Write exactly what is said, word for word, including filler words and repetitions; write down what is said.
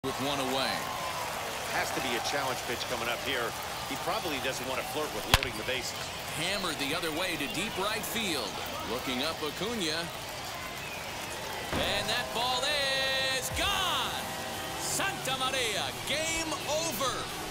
with one away. Has to be a challenge pitch coming up here. He probably doesn't want to flirt with loading the bases. Hammered the other way to deep right field. Looking up Acuna. And that ball is gone. Santa Maria, game over.